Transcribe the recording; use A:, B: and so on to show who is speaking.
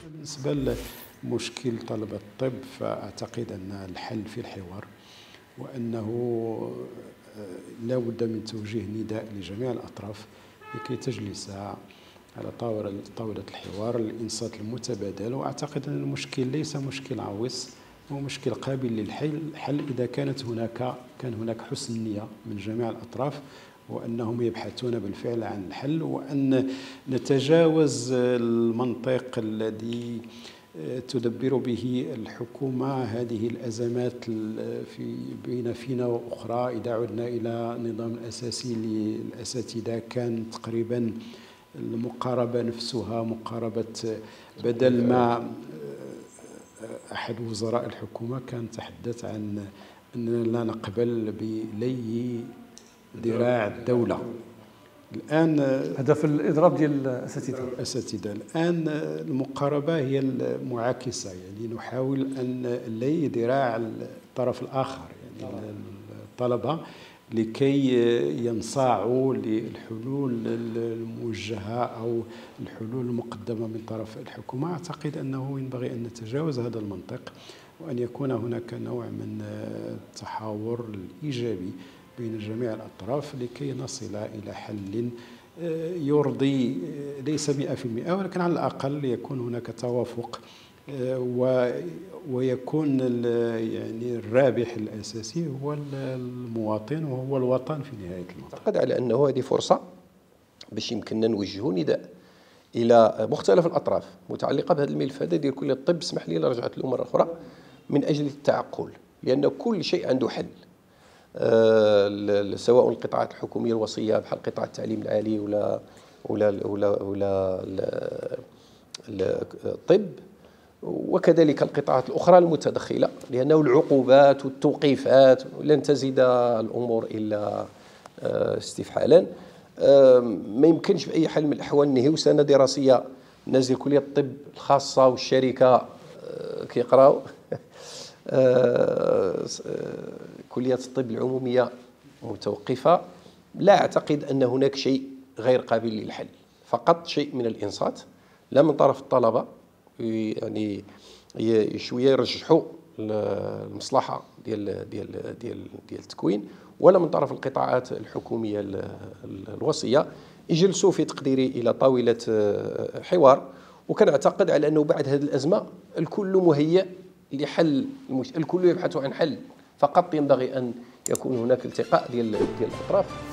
A: بالنسبة لمشكل طلبة الطب، فأعتقد أن الحل في الحوار، وأنه لا بد من توجيه نداء لجميع الأطراف لكي تجلس على طاولة الحوار للإنصات المتبادل. وأعتقد أن المشكل ليس مشكل عويص، هو مشكل قابل للحل إذا كان هناك حسن نية من جميع الأطراف، وأنهم يبحثون بالفعل عن الحل، وأن نتجاوز المنطق الذي تدبر به الحكومة هذه الأزمات بين فينا وأخرى. إذا عدنا إلى النظام الأساسي للأساتذة كان تقريبا المقاربة نفسها مقاربة، بدل ما أحد وزراء الحكومة كان تحدث عن أننا لا نقبل بلي ذراع الدولة. الآن
B: هذا في الإضراب ديال الأساتذة.
A: الآن المقاربة هي المعاكسة، يعني نحاول أن نلي ذراع الطرف الآخر، يعني الطلبة، لكي ينصاعوا للحلول الموجهة أو الحلول المقدمة من طرف الحكومة. أعتقد أنه ينبغي أن نتجاوز هذا المنطق، وأن يكون هناك نوع من التحاور الإيجابي بين جميع الأطراف لكي نصل إلى حل يرضي ليس 100%، ولكن على الأقل يكون هناك توافق، ويكون يعني الرابح الأساسي هو المواطن وهو الوطن في نهاية المطاف.
C: أعتقد على أنه هذه فرصة باش يمكننا نوجهوا نداء إلى مختلف الأطراف متعلقة بهذا الملف هذا ديال كلية الطب. اسمح لي رجعت له مرة أخرى من أجل التعقل، لأن كل شيء عنده حل، سواء القطاعات الحكومية الوصية بحال قطاع التعليم العالي ولا الطب، وكذلك القطاعات الأخرى المتدخلة، لأنه العقوبات والتوقيفات لن تزيد الأمور إلا استفحالا. ما يمكنش بأي حال من الأحوال نهيو سنة دراسية الناس ديال كلية الطب الخاصة والشركة كيقراو كلية الطب العمومية متوقفة. لا أعتقد أن هناك شيء غير قابل للحل، فقط شيء من الإنصات، لا من طرف الطلبة يعني شوية يرجحوا المصلحة ديال التكوين، ولا من طرف القطاعات الحكومية الوصية، يجلسوا في تقديري إلى طاولة حوار. وكنعتقد على أنه بعد هذه الأزمة الكل مهيأ لحل المشكل، الكل يبحث عن حل، فقط ينبغي أن يكون هناك التقاء ديال الأطراف.